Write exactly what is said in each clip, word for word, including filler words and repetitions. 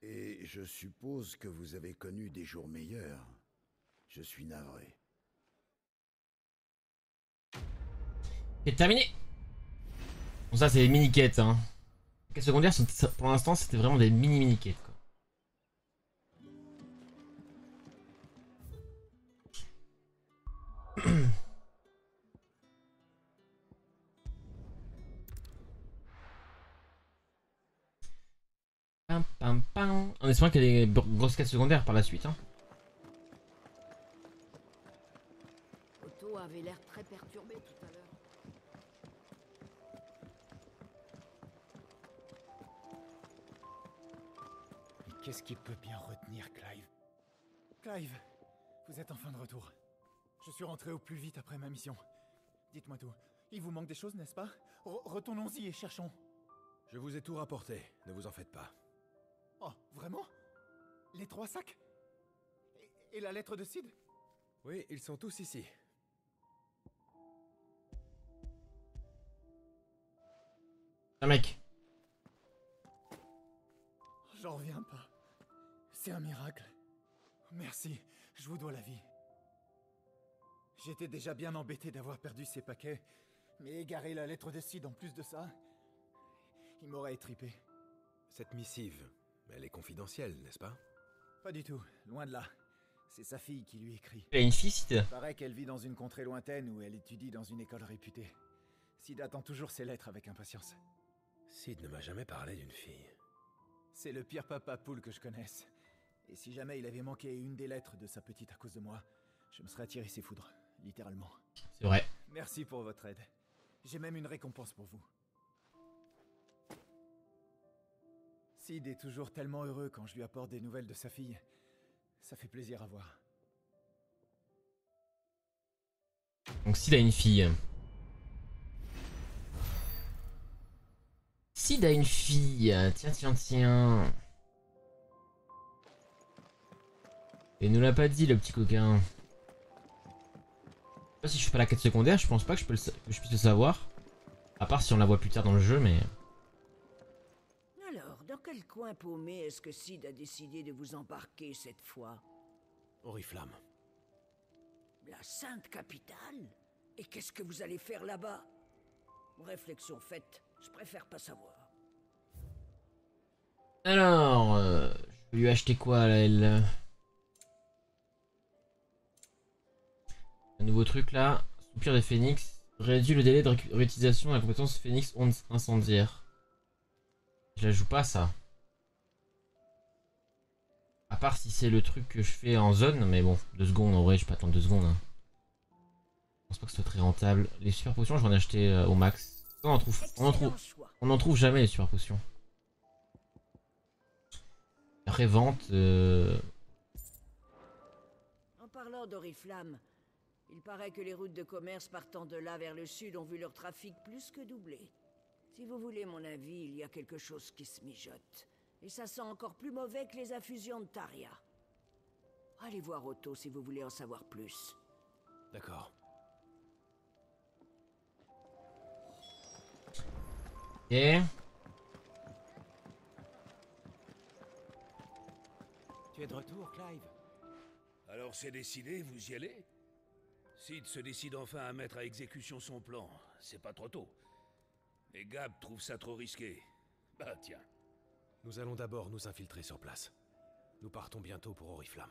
Et je suppose que vous avez connu des jours meilleurs. Je suis navré. C'est terminé. Bon, ça c'est des mini-quêtes hein. Les quêtes secondaires sont, pour l'instant c'était vraiment des mini-mini-quêtes quoi. Pam, pam, pam. En espérant qu'il y ait des grosses quêtes secondaires par la suite hein. Otto avait l'air très perturbé tout à l'heure. Mais qu'est-ce qui peut bien retenir Clive? Clive, vous êtes enfin de retour. Je suis rentré au plus vite après ma mission. Dites-moi tout. Il vous manque des choses, n'est-ce pas? Re- Retournons-y et cherchons. Je vous ai tout rapporté, ne vous en faites pas. Oh, vraiment? Les trois sacs? Et, et la lettre de Sid? Oui, ils sont tous ici. Un mec. J'en reviens pas. C'est un miracle. Merci, je vous dois la vie. J'étais déjà bien embêté d'avoir perdu ces paquets, mais égarer la lettre de Sid en plus de ça, il m'aurait étripé. Cette missive, elle est confidentielle, n'est-ce pas? Pas du tout, loin de là. C'est sa fille qui lui écrit. Il a une fille Sid. Il paraît qu'elle vit dans une contrée lointaine où elle étudie dans une école réputée. Sid attend toujours ses lettres avec impatience. Sid ne m'a jamais parlé d'une fille. C'est le pire papa poule que je connaisse. Et si jamais il avait manqué une des lettres de sa petite à cause de moi, je me serais attiré ses foudres, littéralement. C'est vrai. Merci pour votre aide. J'ai même une récompense pour vous. Sid est toujours tellement heureux quand je lui apporte des nouvelles de sa fille. Ça fait plaisir à voir. Donc Sid a une fille. Sid a une fille. Tiens, tiens, tiens. Et il nous l'a pas dit le petit coquin. Je sais pas si je fais pas la quête secondaire, je pense pas que je, peux le, que je puisse le savoir. À part si on la voit plus tard dans le jeu, mais... Alors, dans quel coin paumé est-ce que Sid a décidé de vous embarquer cette fois? Oriflamme. La Sainte Capitale? Et qu'est-ce que vous allez faire là-bas? Réflexion faite, je préfère pas savoir. Alors, euh, je vais lui acheter quoi là, elle? Un nouveau truc là. Soupir des phénix. Réduit le délai de ré réutilisation de la compétence phénix onde incendiaire. Je la joue pas ça. À part si c'est le truc que je fais en zone, mais bon, deux secondes en vrai, je peux attendre deux secondes. Hein. Je pense pas que ce soit très rentable. Les super potions, je vais en acheter euh, au max. On en trouve, on en trouve, on en trouve jamais les super potions. Après vente. Euh... En parlant d'Oriflamme, il paraît que les routes de commerce partant de là vers le sud ont vu leur trafic plus que doubler. Si vous voulez mon avis, il y a quelque chose qui se mijote. Et ça sent encore plus mauvais que les infusions de Taria. Allez voir Otto si vous voulez en savoir plus. D'accord. Ok. Tu es de retour, Clive? Alors c'est décidé, vous y allez? Sid se décide enfin à mettre à exécution son plan. C'est pas trop tôt. Mais Gab trouve ça trop risqué. Bah tiens. Nous allons d'abord nous infiltrer sur place. Nous partons bientôt pour Oriflamme.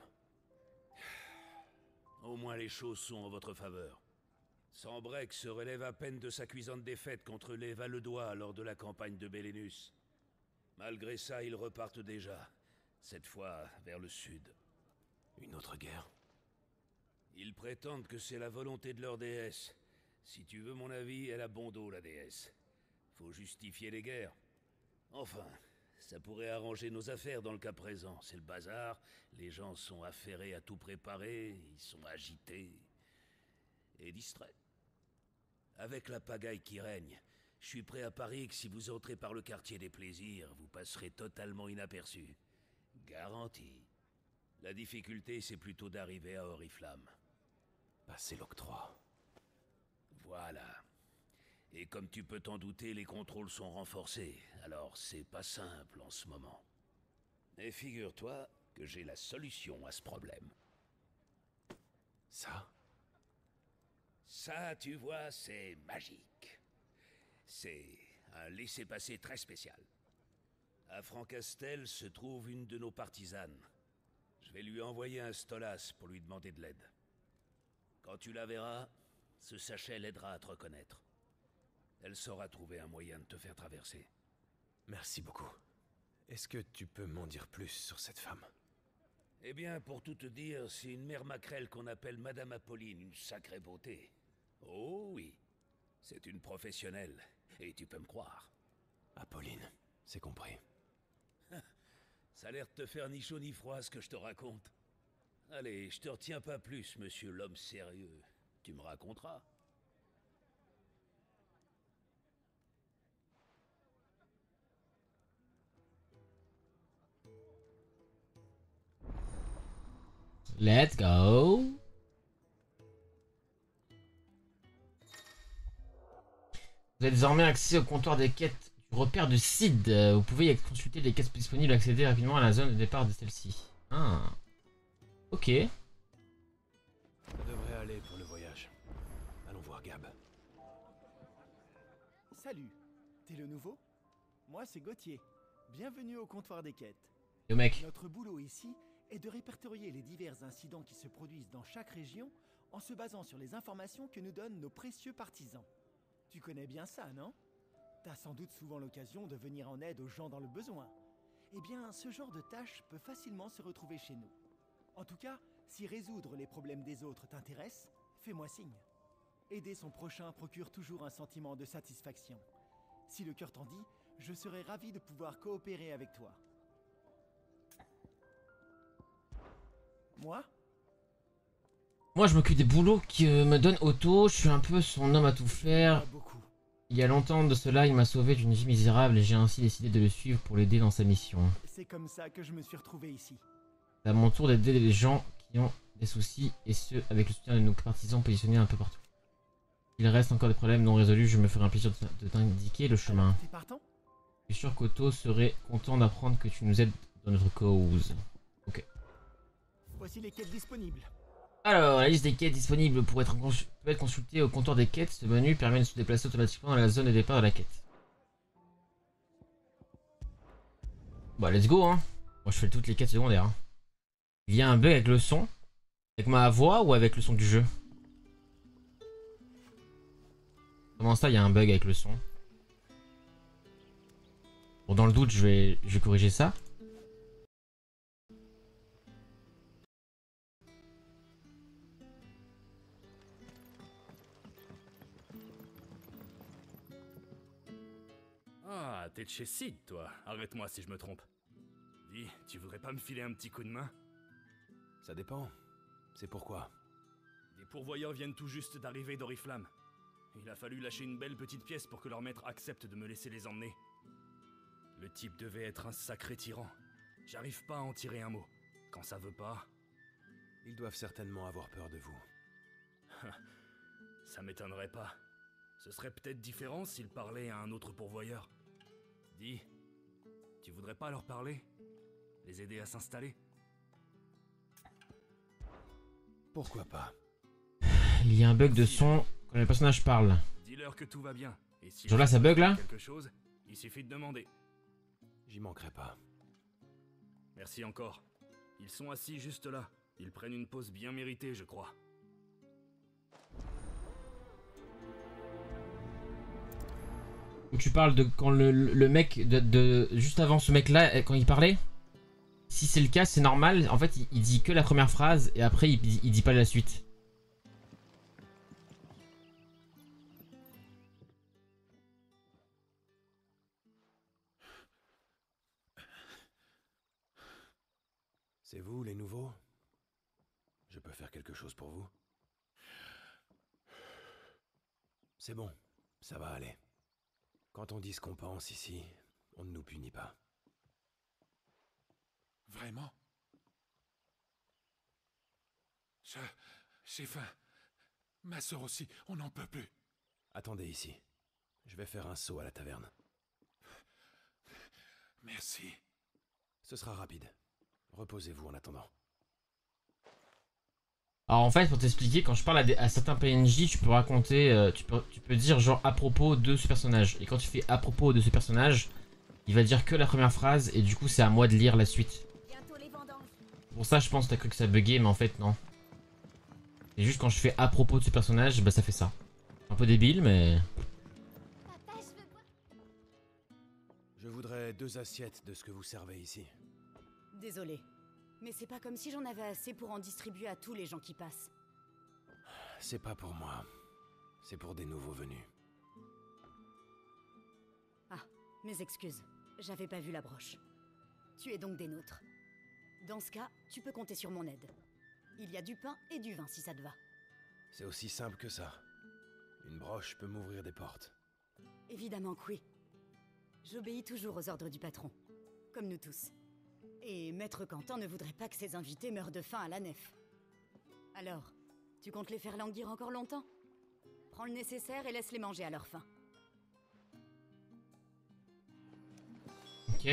Au moins les choses sont en votre faveur. Sambrek se relève à peine de sa cuisante défaite contre les Valedois lors de la campagne de Bélénus. Malgré ça, ils repartent déjà. Cette fois vers le sud. Une autre guerre? Ils prétendent que c'est la volonté de leur déesse. Si tu veux mon avis, elle a bon dos, la déesse. Faut justifier les guerres. Enfin, ça pourrait arranger nos affaires dans le cas présent. C'est le bazar, les gens sont affairés à tout préparer, ils sont agités et distraits. Avec la pagaille qui règne, je suis prêt à parier que si vous entrez par le quartier des plaisirs, vous passerez totalement inaperçu. Garanti. La difficulté, c'est plutôt d'arriver à Oriflamme. Passer l'octroi. Voilà. Et comme tu peux t'en douter, les contrôles sont renforcés. Alors c'est pas simple en ce moment. Et figure-toi que j'ai la solution à ce problème. Ça? Ça, tu vois, c'est magique. C'est un laissez-passer très spécial. À Francastel se trouve une de nos partisanes. Je vais lui envoyer un Stolas pour lui demander de l'aide. Quand tu la verras, ce sachet l'aidera à te reconnaître. Elle saura trouver un moyen de te faire traverser. Merci beaucoup. Est-ce que tu peux m'en dire plus sur cette femme? Eh bien, pour tout te dire, c'est une mère maquerelle qu'on appelle Madame Apolline, une sacrée beauté. Oh oui, c'est une professionnelle, et tu peux me croire. Apolline, c'est compris. Ça a l'air de te faire ni chaud ni froid ce que je te raconte. Allez, je te retiens pas plus, monsieur l'homme sérieux. Tu me raconteras. Let's go. Vous avez désormais accès au comptoir des quêtes du repère de Sid. Vous pouvez y consulter les quêtes disponibles et accéder rapidement à la zone de départ de celle-ci. Ah. Ok. Ça devrait aller pour le voyage. Allons voir Gab. Salut, t'es le nouveau? Moi c'est Gauthier. Bienvenue au comptoir des quêtes. Yo mec. Notre boulot ici est de répertorier les divers incidents qui se produisent dans chaque région en se basant sur les informations que nous donnent nos précieux partisans. Tu connais bien ça, non? T'as sans doute souvent l'occasion de venir en aide aux gens dans le besoin. Eh bien, ce genre de tâche peut facilement se retrouver chez nous. En tout cas, si résoudre les problèmes des autres t'intéresse, fais-moi signe. Aider son prochain procure toujours un sentiment de satisfaction. Si le cœur t'en dit, je serai ravi de pouvoir coopérer avec toi. Moi? Moi je m'occupe des boulots qui euh, me donnent Otto. Je suis un peu son homme à tout faire. Pas beaucoup. Il y a longtemps de cela, il m'a sauvé d'une vie misérable et j'ai ainsi décidé de le suivre pour l'aider dans sa mission. C'est comme ça que je me suis retrouvé ici. C'est à mon tour d'aider les gens qui ont des soucis et ce avec le soutien de nos partisans positionnés un peu partout. Il reste encore des problèmes non résolus, je me ferai un plaisir de t'indiquer le chemin. T'es partant? Je suis sûr qu'Otto serait content d'apprendre que tu nous aides dans notre cause. Ok. Voici les quêtes disponibles. Alors, la liste des quêtes disponibles pour être peut être consultée au comptoir des quêtes. Ce menu permet de se déplacer automatiquement dans la zone de départ de la quête. Bah, let's go, hein. Moi, je fais toutes les quêtes secondaires. Hein. Il y a un bug avec le son. Avec ma voix ou avec le son du jeu? Comment ça, il y a un bug avec le son? Bon, dans le doute, je vais, je vais corriger ça. Ah, t'es de chez Sid, toi. Arrête-moi si je me trompe. Dis, tu voudrais pas me filer un petit coup de main? Ça dépend. C'est pourquoi. Des pourvoyeurs viennent tout juste d'arriver d'Oriflamme. Il a fallu lâcher une belle petite pièce pour que leur maître accepte de me laisser les emmener. Le type devait être un sacré tyran. J'arrive pas à en tirer un mot. Quand ça veut pas... Ils doivent certainement avoir peur de vous. Ça m'étonnerait pas. Ce serait peut-être différent s'ils parlaient à un autre pourvoyeur. Dis, tu voudrais pas leur parler? Les aider à s'installer? Pourquoi pas? Il y a un bug de son quand le personnage parle. Dis-leur que tout va bien. Et si Genre là, ça bug là? quelque chose, il suffit de demander. J'y manquerai pas. Merci encore. Ils sont assis juste là. Ils prennent une pause bien méritée, je crois. Où tu parles de quand le, le mec de, de juste avant ce mec là quand il parlait. Si c'est le cas, c'est normal. En fait, il, il dit que la première phrase et après il, il dit pas la suite. C'est vous, les nouveaux? Je peux faire quelque chose pour vous? C'est bon, ça va aller. Quand on dit ce qu'on pense ici, on ne nous punit pas. Vraiment? Je... j'ai faim. Ma sœur aussi, on n'en peut plus. Attendez ici. Je vais faire un saut à la taverne. Merci. Ce Ce sera rapide. Reposez-vous en attendant. Alors en fait, pour t'expliquer, quand je parle à, des, à certains P N J, tu peux raconter, euh, tu, peux, tu peux dire genre à propos de ce personnage. Et quand tu fais à propos de ce personnage, il va dire que la première phrase et du coup c'est à moi de lire la suite. Pour ça je pense que t'as cru que ça buguait, mais en fait non. C'est juste quand je fais à propos de ce personnage, bah ça fait ça. Un peu débile mais... Je voudrais deux assiettes de ce que vous servez ici. Désolé, mais c'est pas comme si j'en avais assez pour en distribuer à tous les gens qui passent. C'est pas pour moi. C'est pour des nouveaux venus. Ah, mes excuses. J'avais pas vu la broche. Tu es donc des nôtres. Dans ce cas, tu peux compter sur mon aide. Il y a du pain et du vin si ça te va. C'est aussi simple que ça. Une broche peut m'ouvrir des portes. Évidemment que oui. J'obéis toujours aux ordres du patron. Comme nous tous. Et Maître Quentin ne voudrait pas que ses invités meurent de faim à la nef. Alors, tu comptes les faire languir encore longtemps? Prends le nécessaire et laisse-les manger à leur faim. Ok.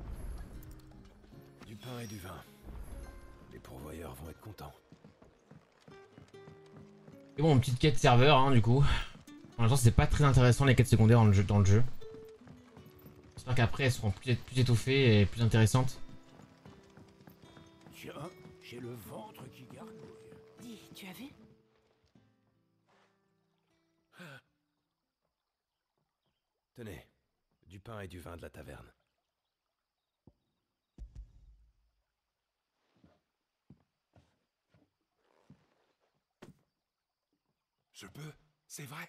Du pain et du vin. Les pourvoyeurs vont être contents. Et bon, une petite quête serveur hein, du coup. Pour l'instant c'est pas très intéressant les quêtes secondaires dans le jeu. Dans le jeu. J'espère qu'après elles seront plus, plus étoffées et plus intéressantes. Tiens, j'ai le ventre qui gargouille. Dis, tu as vu? Tenez, du pain et du vin de la taverne. Je peux? C'est vrai?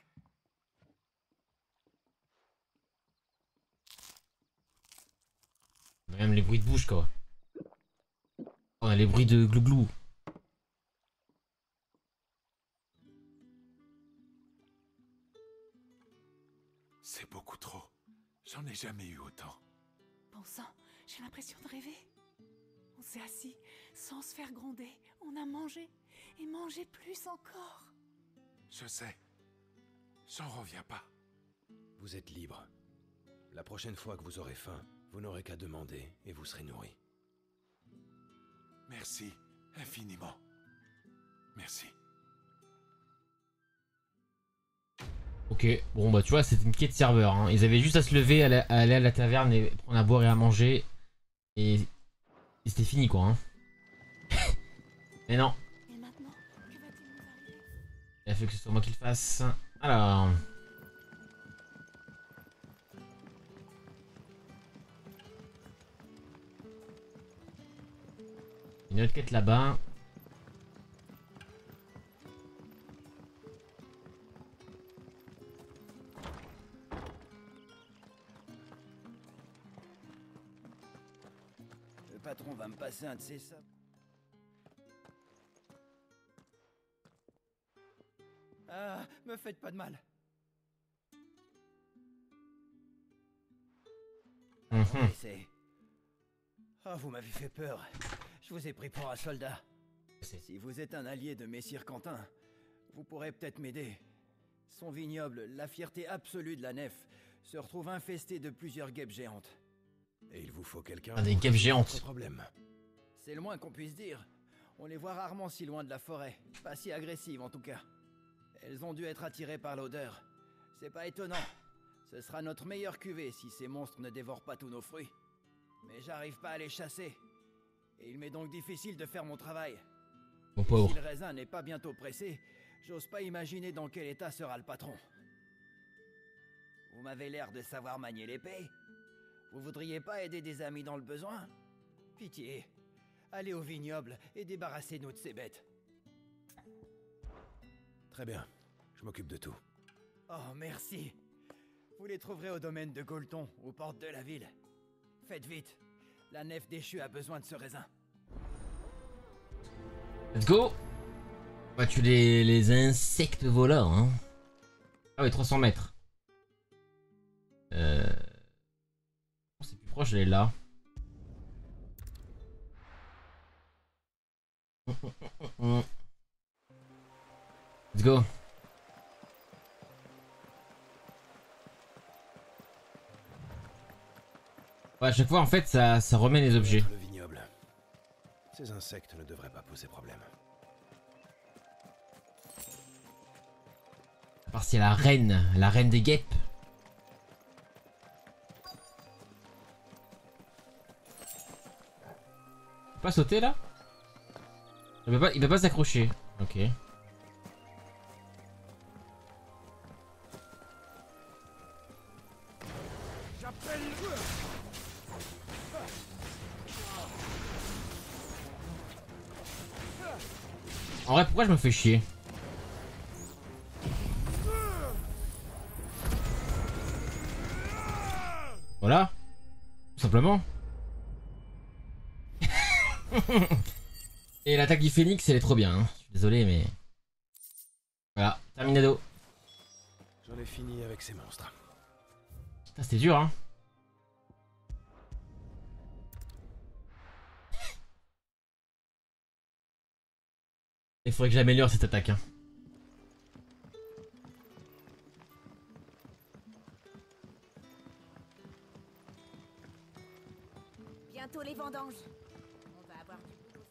Même les bruits de bouche quoi. On a les bruits de glouglou. C'est beaucoup trop. J'en ai jamais eu autant. Bon sang, j'ai l'impression de rêver. On s'est assis sans se faire gronder. On a mangé et mangé plus encore. Je sais. J'en reviens pas. Vous êtes libre. La prochaine fois que vous aurez faim, vous n'aurez qu'à demander et vous serez nourri. Merci infiniment. Merci. Ok, bon bah tu vois c'est une quête serveur. Hein. Ils avaient juste à se lever, à, la, à aller à la taverne et prendre à boire et à manger. Et, et c'était fini quoi. Hein. Mais non. Et maintenant, que va-t-il nous arriver? Il a fallu que ce soit moi qui le fasse. Alors... Une autre quête là-bas. Le patron va me passer un de ses sables. Ah, me faites pas de mal. Mmh. C'est... Oh, vous m'avez fait peur. Je vous ai pris pour un soldat. Si vous êtes un allié de Messire Quentin, vous pourrez peut-être m'aider. Son vignoble, la fierté absolue de la nef, se retrouve infesté de plusieurs guêpes géantes. Et il vous faut quelqu'un... Ah, des guêpes géantes. Problème. C'est le moins qu'on puisse dire. On les voit rarement si loin de la forêt. Pas si agressives en tout cas. Elles ont dû être attirées par l'odeur. C'est pas étonnant. Ce sera notre meilleure cuvée si ces monstres ne dévorent pas tous nos fruits. Mais j'arrive pas à les chasser. Et il m'est donc difficile de faire mon travail. Mon pauvre. Si le raisin n'est pas bientôt pressé, j'ose pas imaginer dans quel état sera le patron. Vous m'avez l'air de savoir manier l'épée. Vous voudriez pas aider des amis dans le besoin? Pitié. Allez au vignoble et débarrassez-nous de ces bêtes. Très bien. Je m'occupe de tout. Oh, merci. Vous les trouverez au domaine de Golton, aux portes de la ville. Faites vite. La nef déchue a besoin de ce raisin. Let's go. On va tuer les, les insectes voleurs. Hein. Ah oui, trois cents mètres. Euh... C'est plus proche, elle est là. Let's go. Ouais, à chaque fois en fait ça, ça remet les objets. Ces insectes ne devraient pas poser problème. À part c'est la reine, la reine des guêpes. Il peut pas sauter là? Il peut pas, il peut pas s'accrocher. Ok. En vrai, pourquoi je me fais chier? Voilà. Tout simplement. Et l'attaque du phénix, elle est trop bien. Hein. Je suis désolé, mais... Voilà, terminado. J'en ai fini avec ces monstres. Putain, c'était dur, hein. Il faudrait que j'améliore cette attaque. Hein. Bientôt les vendanges. On va avoir du boulot.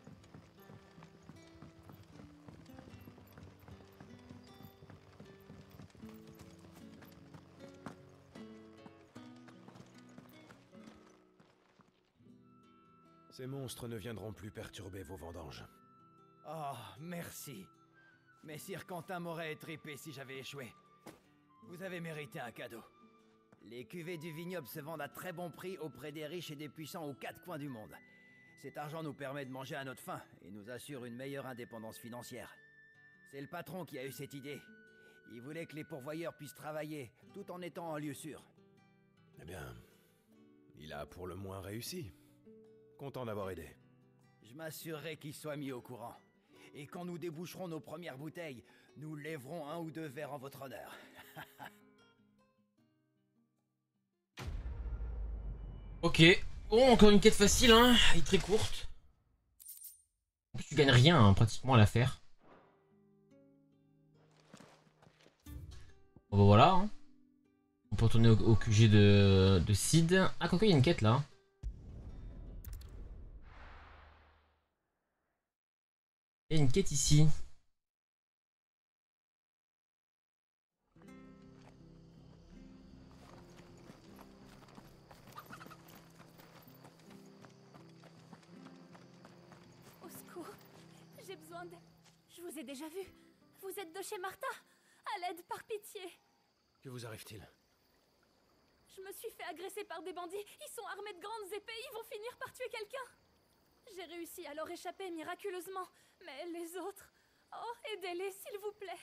Ces monstres ne viendront plus perturber vos vendanges. Oh, merci. Messire Quentin m'aurait étripé si j'avais échoué. Vous avez mérité un cadeau. Les cuvées du vignoble se vendent à très bon prix auprès des riches et des puissants aux quatre coins du monde. Cet argent nous permet de manger à notre faim et nous assure une meilleure indépendance financière. C'est le patron qui a eu cette idée. Il voulait que les pourvoyeurs puissent travailler tout en étant en lieu sûr. Eh bien, il a pour le moins réussi. Content d'avoir aidé. Je m'assurerai qu'il soit mis au courant. Et quand nous déboucherons nos premières bouteilles, nous lèverons un ou deux verres en votre honneur. Ok. Bon, encore une quête facile, hein. Elle est très courte. En plus, tu gagnes rien, hein, pratiquement, à la faire. Bon, bah voilà. Hein. On peut retourner au, au Q G de, de Sid. Ah, quoi qu'il y a une quête, là. Il y a une quête ici. Au secours, j'ai besoin de... Je vous ai déjà vu. Vous êtes de chez Martha. À l'aide, par pitié. Que vous arrive-t-il? Je me suis fait agresser par des bandits. Ils sont armés de grandes épées. Ils vont finir par tuer quelqu'un. J'ai réussi à leur échapper miraculeusement. Mais les autres... Oh, aidez-les, s'il vous plaît.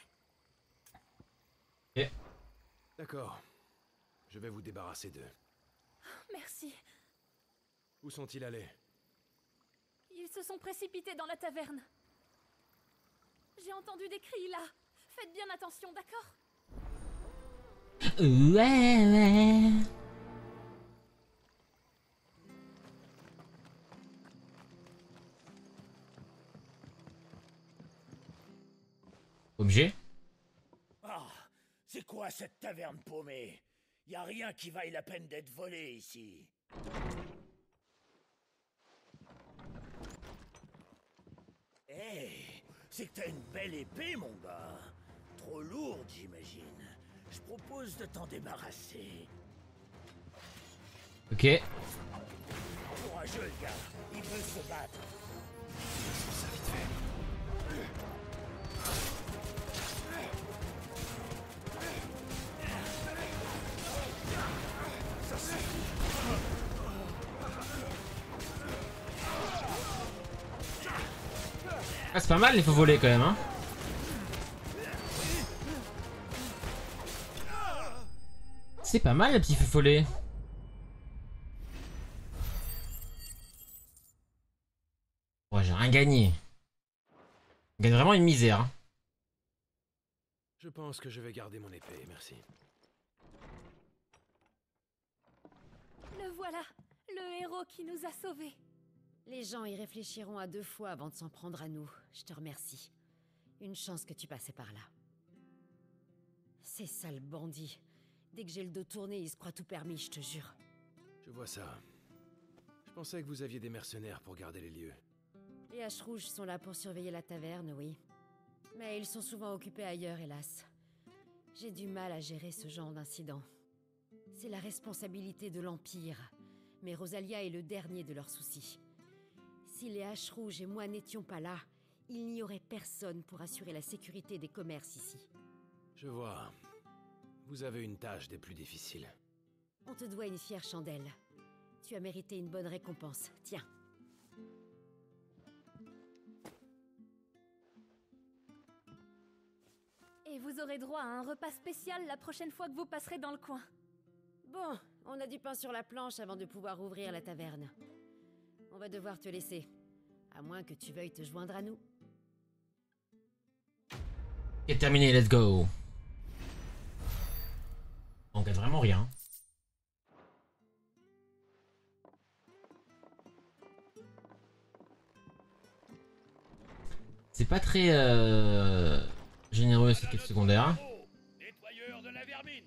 Ok. D'accord. Je vais vous débarrasser d'eux. Merci. Où sont-ils allés? Ils se sont précipités dans la taverne. J'ai entendu des cris là. Faites bien attention, d'accord? Ouais, ouais. Objet? Ah, c'est quoi cette taverne paumée? Y a rien qui vaille la peine d'être volé ici. Eh, hey, c'est que t'as une belle épée, mon gars. Trop lourde, j'imagine. Je propose de t'en débarrasser. Ok. Courageux, le gars. Il veut se battre. Ça vite fait. Ah, c'est pas mal les faux volets quand même, hein. C'est pas mal les petits feux follets. Ouais, j'ai rien gagné. Je gagne vraiment une misère. Hein. Je pense que je vais garder mon épée, merci. Le voilà, le héros qui nous a sauvés. Les gens y réfléchiront à deux fois avant de s'en prendre à nous. Je te remercie. Une chance que tu passais par là. Ces sales bandits. Dès que j'ai le dos tourné, ils se croient tout permis, je te jure. Je vois ça. Je pensais que vous aviez des mercenaires pour garder les lieux. Les haches rouges sont là pour surveiller la taverne, oui. Mais ils sont souvent occupés ailleurs, hélas. J'ai du mal à gérer ce genre d'incident. C'est la responsabilité de l'Empire, mais Rosalia est le dernier de leurs soucis. Si les haches rouges et moi n'étions pas là, il n'y aurait personne pour assurer la sécurité des commerces ici. Je vois. Vous avez une tâche des plus difficiles. On te doit une fière chandelle. Tu as mérité une bonne récompense. Tiens. Et vous aurez droit à un repas spécial la prochaine fois que vous passerez dans le coin. Bon, on a du pain sur la planche avant de pouvoir ouvrir la taverne. On va devoir te laisser. À moins que tu veuilles te joindre à nous. C'est terminé, let's go. On gagne vraiment rien. C'est pas très euh, généreux ces quêtes secondaires. Nettoyeur de la vermine.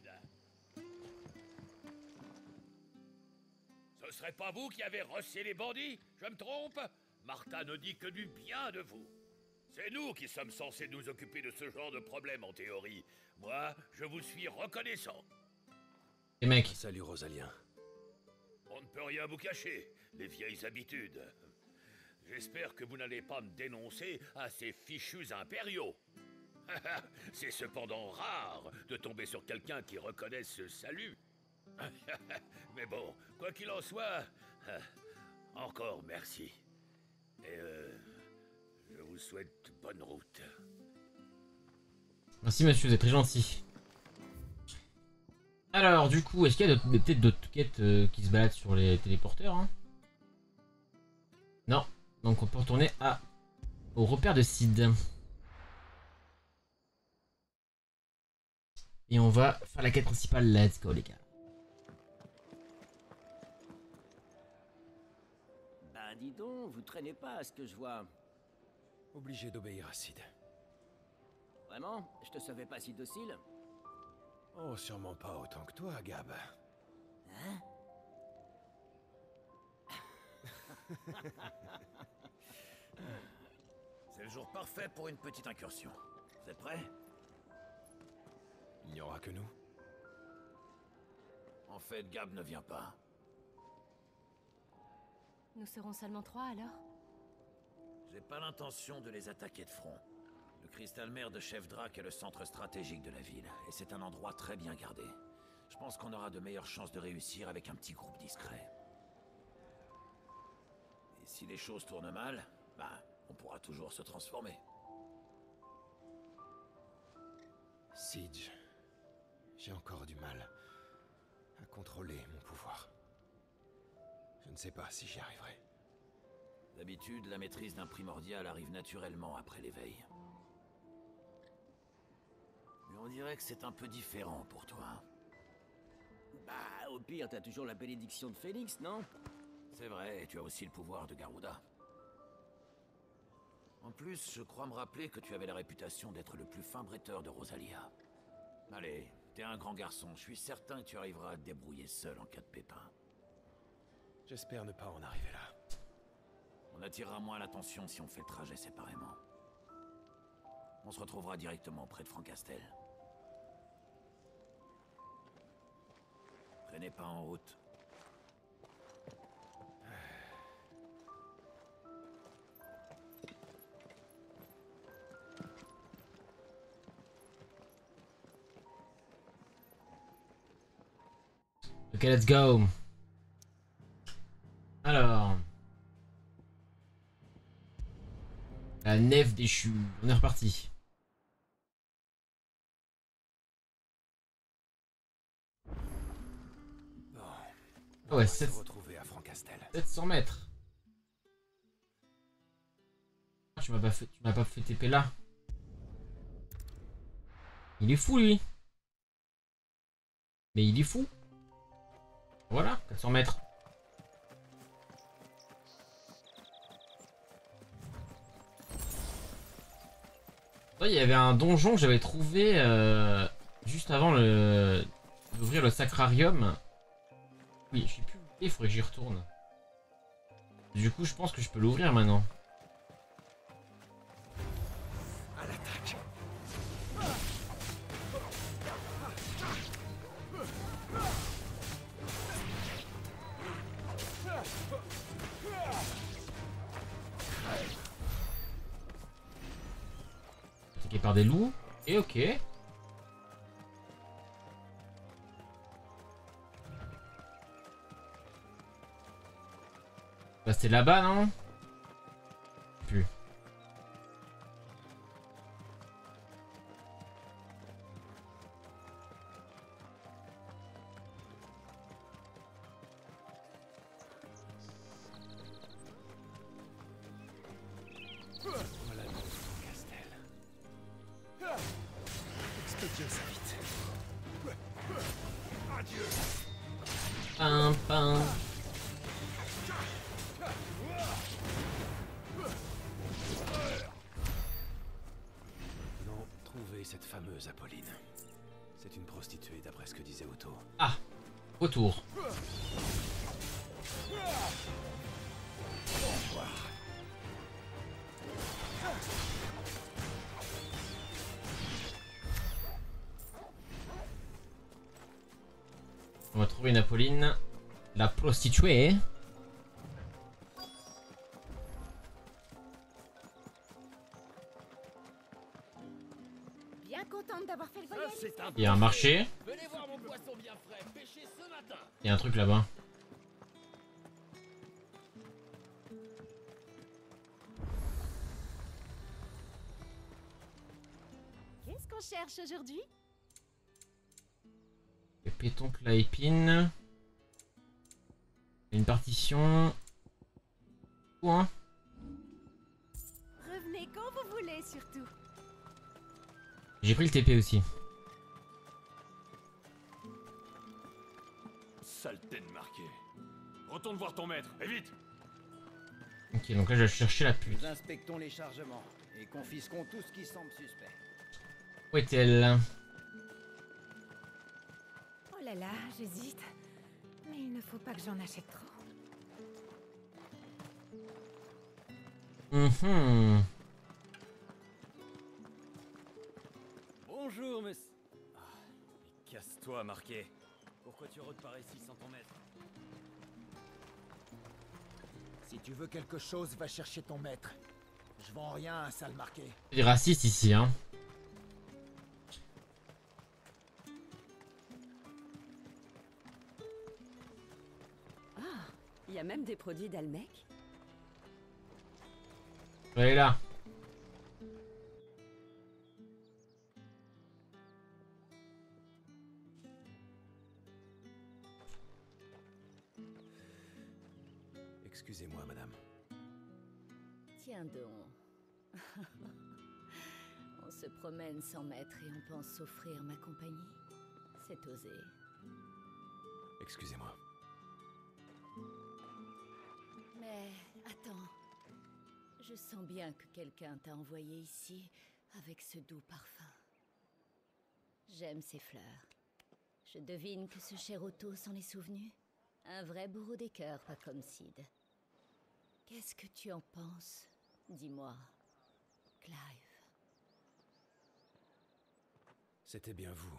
Ce serait pas vous qui avez rossé les bandits? Je me trompe? Martha ne dit que du bien de vous. C'est nous qui sommes censés nous occuper de ce genre de problème en théorie. Moi, je vous suis reconnaissant. Et mec. Salut Rosalien. On ne peut rien vous cacher, les vieilles habitudes. J'espère que vous n'allez pas me dénoncer à ces fichus impériaux. C'est cependant rare de tomber sur quelqu'un qui reconnaisse ce salut. Mais bon, quoi qu'il en soit, encore merci. Et euh, je vous souhaite bonne route. Merci monsieur, vous êtes très gentil. Alors du coup, est-ce qu'il y a peut-être d'autres quêtes euh, qui se baladent sur les téléporteurs hein? Non. Donc on peut retourner à au repère de Sid. Et on va faire la quête principale. Let's go les gars. Bah dis donc, vous traînez pas à ce que je vois. Obligé d'obéir à Sid. Vraiment? Je te savais pas si docile? Oh, sûrement pas autant que toi, Gab. Hein? C'est le jour parfait pour une petite incursion. Vous êtes prêts? Il n'y aura que nous. En fait, Gab ne vient pas. Nous serons seulement trois alors? J'ai pas l'intention de les attaquer de front. Le cristal mère de Chef Drac est le centre stratégique de la ville, et c'est un endroit très bien gardé. Je pense qu'on aura de meilleures chances de réussir avec un petit groupe discret. Et si les choses tournent mal, bah, on pourra toujours se transformer. Siege, j'ai encore du mal à contrôler mon pouvoir. Je ne sais pas si j'y arriverai. D'habitude, la maîtrise d'un primordial arrive naturellement après l'éveil. Mais on dirait que c'est un peu différent pour toi. Bah, au pire, t'as toujours la bénédiction de Phénix, non? C'est vrai, et tu as aussi le pouvoir de Garuda. En plus, je crois me rappeler que tu avais la réputation d'être le plus fin bretteur de Rosalia. Allez, t'es un grand garçon, je suis certain que tu arriveras à te débrouiller seul en cas de pépin. J'espère ne pas en arriver là. On attirera moins l'attention si on fait le trajet séparément. On se retrouvera directement près de Francastel. Prenez pas en route. Ok, let's go. Alors. La nef déchue. On est reparti. Bon. Ah ouais, sept... sept cents mètres. Tu m'as pas fait, tu m'as pas fait T P là. Il est fou lui. Mais il est fou. Voilà, quatre cents mètres. Il y avait un donjon que j'avais trouvé euh, juste avant le d'ouvrir le sacrarium. Oui, je sais plus où il est, il faudrait que j'y retourne. Du coup, je pense que je peux l'ouvrir maintenant. attaqué par des loups. Et ok. Bah c'était là-bas, non? Plus. Voilà le Castel. Expédions ça vite. Adieu. Pam, pam. Non, trouvez cette fameuse Apolline. C'est une prostituée d'après ce que disait Otto. Ah, retour. Au revoir. On va trouver une Apolline. La prostituée. Bien contente d'avoir fait le voyage. Il y a un marché. Venez voir mon poisson bien frais, pêché ce matin. Il y a un truc là-bas. Qu'est-ce qu'on cherche aujourd'hui? Et pétoncle la épine. Une partition. Point. Revenez quand vous voulez, surtout. J'ai pris le T P aussi. Saleté de marqué. Retourne voir ton maître, et vite. Ok, donc là je vais chercher la pute. Nous inspectons les chargements et confisquons tout ce qui semble suspect. Où est-elle? Oh là là, j'hésite. Mais il ne faut pas que j'en achète trop. Mhm. Bonjour, monsieur. Ah, mais casse-toi, Marquet. Pourquoi tu rôdes par ici sans ton maître? Si tu veux quelque chose, va chercher ton maître. Je vends rien à un sale marqué. C'est raciste ici, hein. Ah, il y a même des produits d'Almec. Elle est là. Excusez-moi, madame. Tiens donc. On se promène sans maître et on pense s'offrir ma compagnie. C'est osé. Excusez-moi. Mais attends. Je sens bien que quelqu'un t'a envoyé ici avec ce doux parfum. J'aime ces fleurs. Je devine que ce cher Otto s'en est souvenu. Un vrai bourreau des cœurs, pas comme Sid. Qu'est-ce que tu en penses? Dis-moi, Clive. C'était bien vous.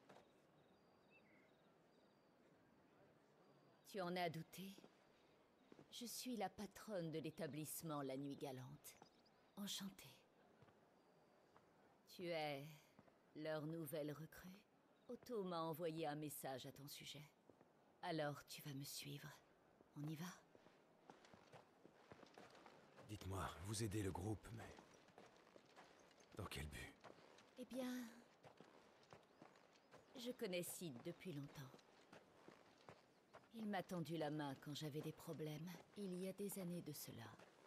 Tu en as douté? Je suis la patronne de l'établissement La Nuit Galante. Enchantée. Tu es leur nouvelle recrue? Otto m'a envoyé un message à ton sujet. Alors tu vas me suivre. On y va? Dites-moi, vous aidez le groupe, mais... Dans quel but? Eh bien... Je connais Sid depuis longtemps. Il m'a tendu la main quand j'avais des problèmes, il y a des années de cela.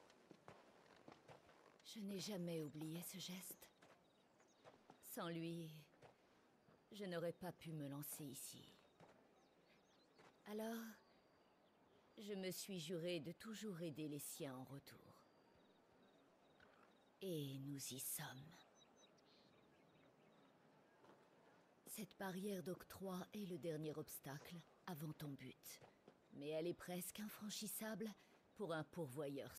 Je n'ai jamais oublié ce geste. Sans lui, je n'aurais pas pu me lancer ici. Alors, je me suis juré de toujours aider les siens en retour. Et nous y sommes. Cette barrière d'octroi est le dernier obstacle avant ton but. Mais elle est presque infranchissable pour un pourvoyeur